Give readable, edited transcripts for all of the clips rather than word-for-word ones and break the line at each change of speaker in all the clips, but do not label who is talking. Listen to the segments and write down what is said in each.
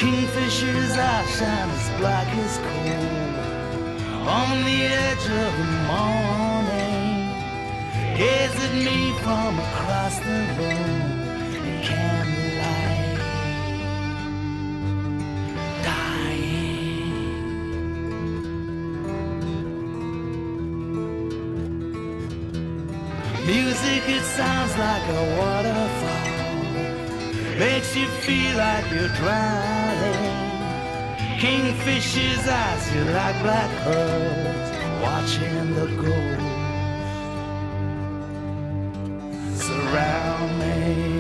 Kingfisher's eyes shine as black as coal on the edge of the morning. Gaze at me from across the room in candlelight, dying. Music, it sounds like a waterfall, makes you feel like you're drowning. Kingfisher's eyes, you're like black holes watching the ghosts surround me.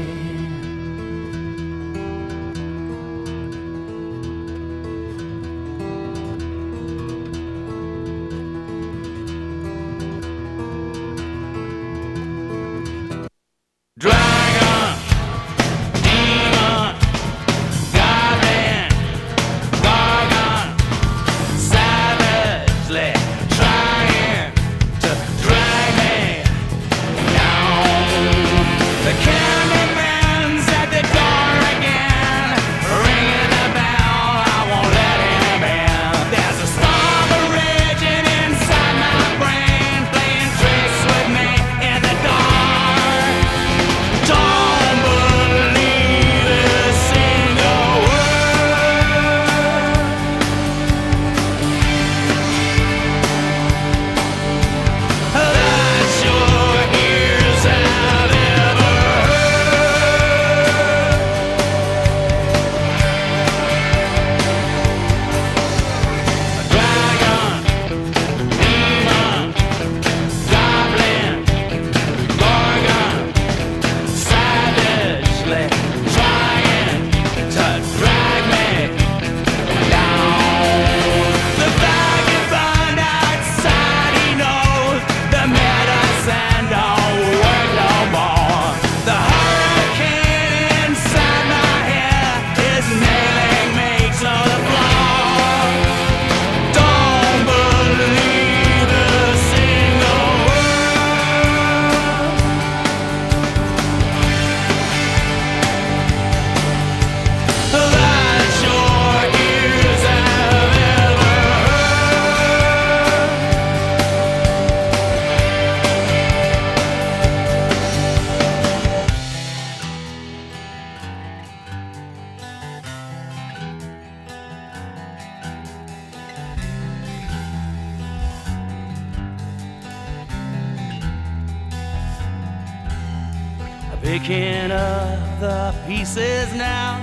Picking up the pieces now,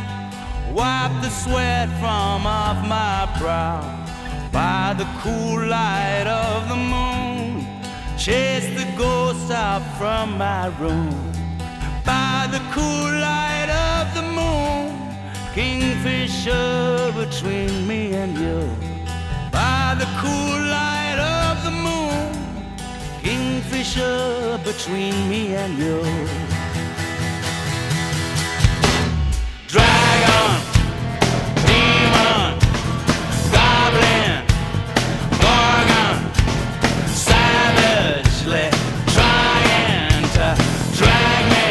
wipe the sweat from off my brow. By the cool light of the moon, chase the ghosts out from my room. By the cool light of the moon, kingfisher between me and you. By the cool light of the moon, kingfisher between me and you. Dragon, demon, goblin, gorgon, savagely trying to drag me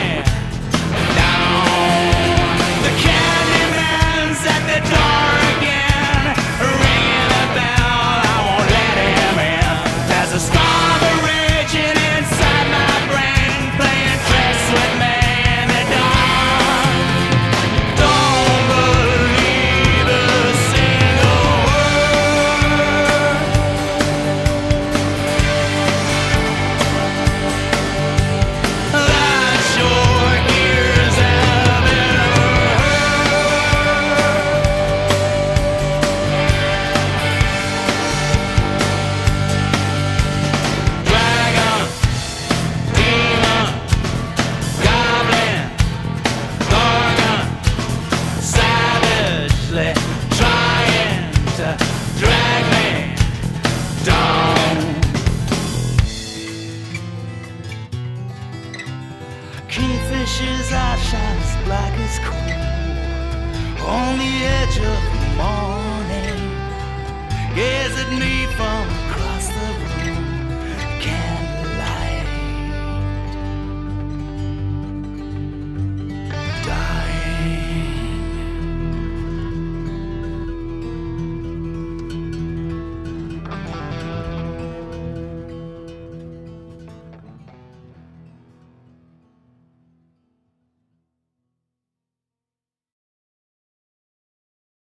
down. The Candyman's at the door again, ringing a bell, I won't let him in. There's a storm raging inside my brain, playing tricks with me in the dark. Kingfisher's eyes shine as black as coal on the edge of the morning. Gaze at me from